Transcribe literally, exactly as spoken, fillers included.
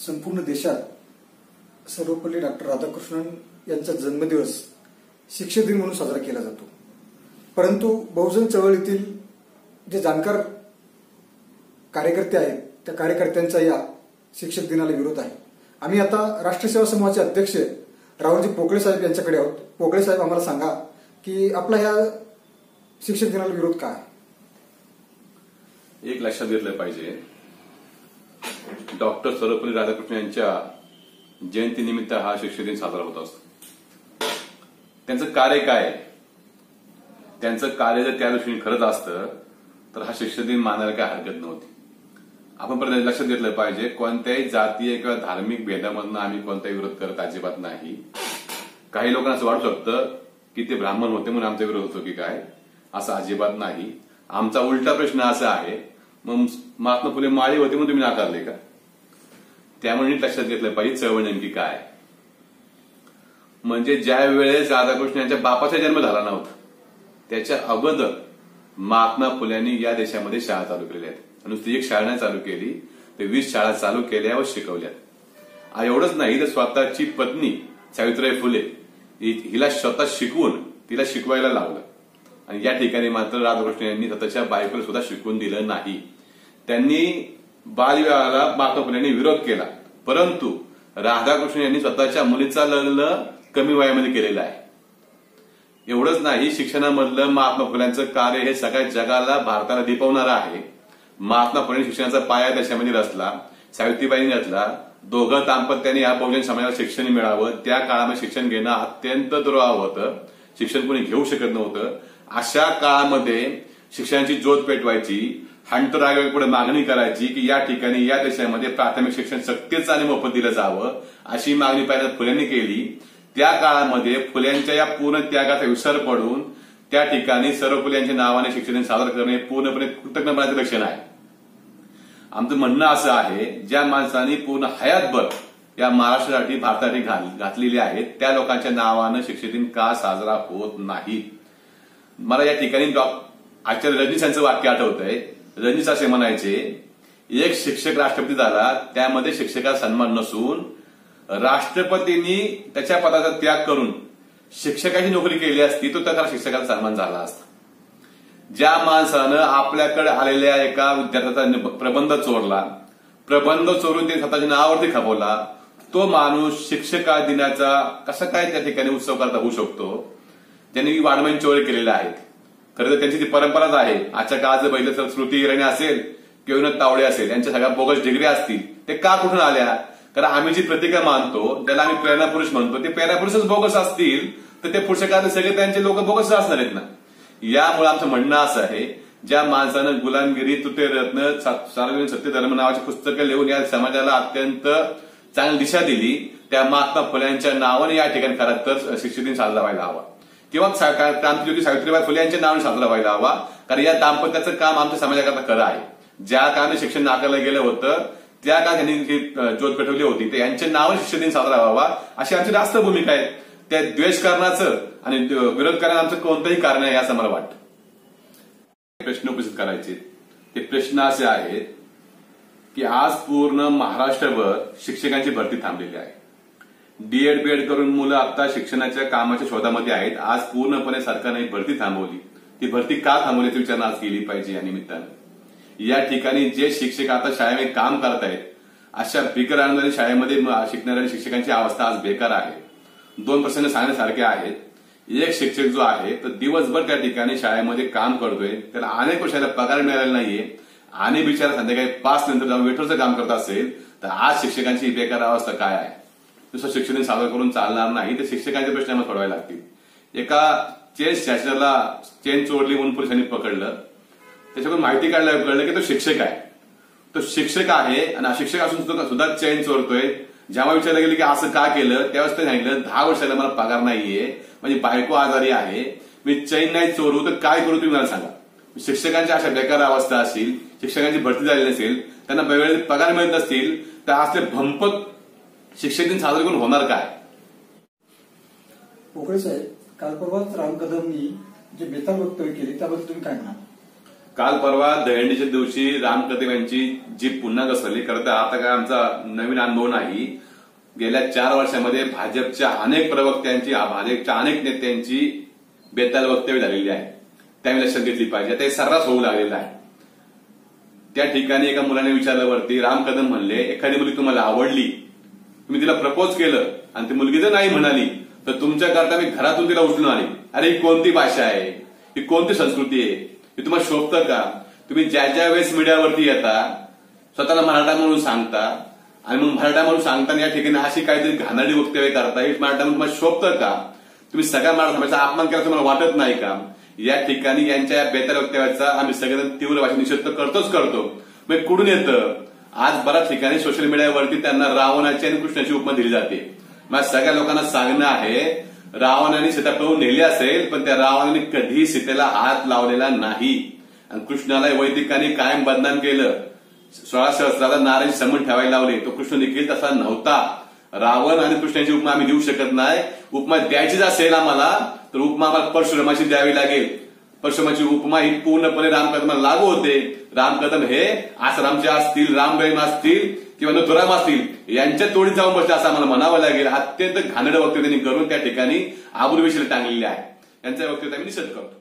संपूर्ण देशात सर्वपल्ली डॉक्टर राधाकृष्णन यांचा जन्मदिवस शिक्षक दिन म्हणून साजरा केला जातो. परंतु बहुजन चळवळीतील जे जाणकार कार्यकर्ते आहेत त्या कार्यकर्त्यांचा या शिक्षक दिनाला विरोध आहे. आम्ही आता राष्ट्रीय सेवा समूहाचे अध्यक्ष राहुलजी पोकळे साहेब यांच्याकडे आहोत. पोकळे साहेब, आम्हाला सांगा की आपला ह्या शिक्षक दिनाला विरोध का आहे? एक लक्षात घेतलं पाहिजे, डॉक्टर सर्वपल्ली राधाकृष्णन यांच्या जयंतीनिमित्त हा शिक्षक दिन साजरा होत असतो. त्यांचं कार्य काय, त्यांचं कार्य जर त्या दृष्टीने खरंच असतं तर हा शिक्षक दिन मानायला काय हरकत नव्हती. आपण पर्यंत लक्षात घेतलं पाहिजे, कोणत्याही जातीय किंवा धार्मिक भेदामधनं आम्ही कोणताही विरोध करत अजिबात नाही. काही लोकांना असं वाटू शकतं की ते ब्राह्मण होते म्हणून आमचा विरोध होतो की काय, असं अजिबात नाही. आमचा उलटा प्रश्न असा आहे, मग महात्मा फुले माळी होते म्हणून तुम्ही नाकारले का? त्यामुळे लक्षात घेतलं पाहिजे चळवळ नेमकी काय. म्हणजे ज्या वेळेस राधाकृष्ण यांच्या बापाचा जन्म झाला नव्हता त्याच्या अगोदर महात्मा फुल्यांनी या देशामध्ये शाळा चालू केलेल्या आहेत. नुसती एक शाळा नाही चालू केली, ते वीस शाळा चालू केल्या व शिकवल्या. एवढंच नाही तर स्वतःची पत्नी सावित्रीबाई फुले हिला स्वतः शिकवून तिला शिकवायला लावलं. आणि या ठिकाणी मात्र राधाकृष्ण यांनी स्वतःच्या बायकोला सुद्धा शिकवून दिलं नाही. त्यांनी बालविवाहाला महात्मा फुल्यांनी विरोध केला, परंतु राधाकृष्ण यांनी स्वतःच्या मुलीचा लग्न कमी वयामध्ये केलेलं आहे. एवढंच नाही, शिक्षणामधलं महात्मा फुल्यांचं कार्य हे सगळ्या जगाला भारताला दिपवणारं आहे. महात्मा फुले शिक्षणाचा पाया त्याच्यामध्ये रचला, सावित्रीबाईंनी रचला. दोघं दाम्पत्याने या बहुजन समाजाला शिक्षण मिळावं. त्या काळामध्ये शिक्षण घेणं अत्यंत दुर्वाह होतं, शिक्षण कोणी घेऊ शकत नव्हतं. अशा काळामध्ये शिक्षणाची ज्योत पेटवायची, हंटरागावी पुढे मागणी करायची की या ठिकाणी या देशामध्ये प्राथमिक शिक्षण सक्तीचं आणि मोफत दिलं जावं, अशी मागणी पहिल्यांदा फुल्यांनी केली. त्या काळामध्ये फुल्यांच्या या पूर्ण त्यागाचा विसर पडून त्या ठिकाणी सर्वपल्ली यांच्या नावाने शिक्षण सादर करणे पूर्णपणे कृतज्ञपणाचे लक्षण आहे. आमचं म्हणणं असं आहे, ज्या माणसांनी पूर्ण हयातभर या महाराष्ट्रासाठी भारतासाठी घातलेली आहेत त्या लोकांच्या नावानं शिक्षक दिन का साजरा होत नाही? मला या ठिकाणी आचार्य रजनीश यांचं वाक्य आठवतंय. रजनीश असे म्हणायचे, एक शिक्षक राष्ट्रपती झाला त्यामध्ये शिक्षकाचा सन्मान नसून राष्ट्रपतींनी त्याच्या पदाचा त्याग करून शिक्षकाची नोकरी केली असती तो त्याला शिक्षकाचा सन्मान झाला असता. ज्या माणसानं आपल्याकडे आलेल्या एका विद्यार्थ्याचा प्रबंध चोरला, प्रबंध चोरून ते स्वतःच्या नावावरती खपवला, तो माणूस शिक्षका दिनाचा कसा काय त्या ठिकाणी उत्सव करता होऊ शकतो? त्यांनी वाङ्मयीन चोरी केलेल्या आहेत. खरं तर त्यांची ती परंपराच आहे. आजच्या काळात जर बघितलं तर श्रुती इराणी असेल किंवा विनोद तावडे असेल, यांच्या सगळ्या बोगस डिग्री असतील. ते का कुठून आल्या? कारण आम्ही जी प्रतिका मानतो त्याला आम्ही प्रेरणा पुरुष म्हणतो, ते प्रेरणा पुरुषच बोगस असतील तर ते पुढच्या काळात सगळे त्यांचे लोक बोगस असणार आहेत ना. यामुळे आमचं म्हणणं असं आहे, ज्या माणसानं गुलामगिरी, तुटेरत्न, सार्वजनिक सत्य धर्म नावाची पुस्तकं लिहून या समाजाला अत्यंत चांगली दिशा दिली, त्या महात्मा फुल्यांच्या नावाने या ठिकाणी खरं तर शिक्षक दिन साजरा व्हायला हवा किंवा क्रांतिज्योती सावित्रीबाई फुले यांच्या नावाने साजरा व्हायला हवा. कारण या दाम्पत्याचं काम आमच्या समाजाकरता खरं आहे. ज्या काळाने शिक्षण नाकारलं गेलं होतं त्या काळात त्यांनी जी ज्योत पेटवली होती ते यांच्या नावाने शिक्षक दिन साजरा व्हावा अशी आमची रास्त भूमिका आहे. त्या द्वेष करण्याचं आणि विरोध करण्याचं आमचं कोणतंही कारण आहे असं मला वाटतं. प्रश्न उपस्थित करायचे ते प्रश्न असे आहेत की आज पूर्ण महाराष्ट्रभर शिक्षकांची भरती थांबलेली आहे. डीएड बीएड करून मुलं आता शिक्षणाच्या कामाच्या शोधामध्ये आहेत. आज पूर्णपणे सरकारने भरती थांबवली. ती भरती का थांबवली याची विचारणा आज केली पाहिजे. या निमित्तानं या ठिकाणी जे शिक्षक आता शाळेमध्ये काम करत आहेत अशा बिगर आणणाऱ्या शाळेमध्ये शिकणाऱ्या शिक्षकांची अवस्था आज बेकार आहे. दोन प्रसंग सांगण्यासारखे आहेत. एक शिक्षक जो आहे तर दिवसभर त्या ठिकाणी शाळेमध्ये काम करतोय, त्याला अनेक वर्षाला पगार मिळालेला नाहीये आणि बिचारा संध्याकाळी पाच नंतर जाऊन वेटरचं काम करत असेल तर आज शिक्षकांची बेकार अवस्था काय आहे? दुसरं शिक्षण सादर करून चालणार नाही. ते शिक्षकांचे प्रश्न आम्हाला सोडवावे लागतील. एका चेन स्टॅचरला चेन चोरली म्हणून पोलिसांनी पकडलं, त्याच्याकडून माहिती काढल्यावर कळलं की तो शिक्षक आहे. तो शिक्षक आहे आणि अशिक्षक असून सुद्धा सुद्धा चेन चोरतोय. जेव्हा विचारलं गेलं की असं का केलं त्यावेळेस ते सांगितलं दहा वर्षाला मला पगार नाहीये, माझी बायको आजारी आहे, मी चैन नाही चोरू तर काय करू तुम्ही मला सांगा. शिक्षकांची अशा बेकार अवस्था असेल, शिक्षकांची भरती झालेली नसेल, त्यांना वेळेत पगार मिळत नसतील तर असले भंपक शिक्षक दिन साजरे करून होणार काय? पोकळे साहेब, काल परवाच राम कदमनी जे बेताल वक्तव्य केले त्याबद्दल तुम्ही काय म्हणाल? काल परवा दहीहंडीच्या दिवशी राम कदम यांची जीप पुन्हा घसरली. खरं तर आता काय आमचा नवीन अनुभव नाही. गेल्या चार वर्षामध्ये भाजपच्या अनेक प्रवक्त्यांची भाजपच्या अनेक नेत्यांची बेताल वक्तव्य झालेली आहे. त्यावेळी लक्षात घेतली पाहिजे. ते सर्रास होऊ लागलेलं आहे. त्या ठिकाणी एका मुलाने विचारल्यावरती राम कदम म्हणले, एखादी मुलगी तुम्हाला आवडली, तुम्ही तिला प्रपोज केलं आणि ती मुलगी जर नाही म्हणाली तर तुमच्याकरता मी घरातून तिला उचलून आली. अरे ही कोणती भाषा आहे, ही कोणती संस्कृती आहे, हे तुम्हाला शोभतं का? तुम्ही ज्या ज्या वेळेस मीडियावरती येता स्वतःला मराठा म्हणून सांगता आणि मग मराठा म्हणून सांगताना या ठिकाणी अशी काहीतरी घाणेरडी वक्तव्य करता, हे मराठा म्हणून तुम्हाला शोभतं का? तुम्ही सगळ्या मराठा समाजाचा अपमान केला तुम्हाला वाटत नाही का? या ठिकाणी यांच्या बेताल वक्तव्याचा आम्ही सगळेजण तीव्र भाषेत निषेध तर करतोच करतो. मग कुठून येतं? आज बऱ्याच ठिकाणी सोशल मीडियावरती त्यांना रावणाची आणि कृष्णाची उपमा दिली जाते. मला सगळ्या लोकांना सांगणं आहे, रावणाने सीता पळवून नेली असेल पण त्या रावणाने कधीही सीतेला हात लावलेला नाही आणि कृष्णाला वैदिकांनी कायम बदनाम केलं. सोळा सहस्राला नारायण समन ठेवायला लावले. तो कृष्ण देखील तसा नव्हता. रावण आणि कृष्णाची उपमा आम्ही देऊ शकत नाही. उपमा द्यायचीच असेल आम्हाला तर उपमा आम्हाला परशुरामाची द्यावी लागेल. परशुरामाची उपमा ही पूर्णपणे राम कदमाला लागू होते. राम कदम हे आसारामचे असतील, राम रहीम असतील किंवा नथुराम असतील यांच्या तोडीत जाऊन बसले असं आम्हाला म्हणावं लागेल. अत्यंत घाणेरडं वक्तव्य त्यांनी करून त्या ठिकाणी आबरूविषयी टांगलेले आहे. यांच्या वक्तव्याचा आम्ही निषेध करतो.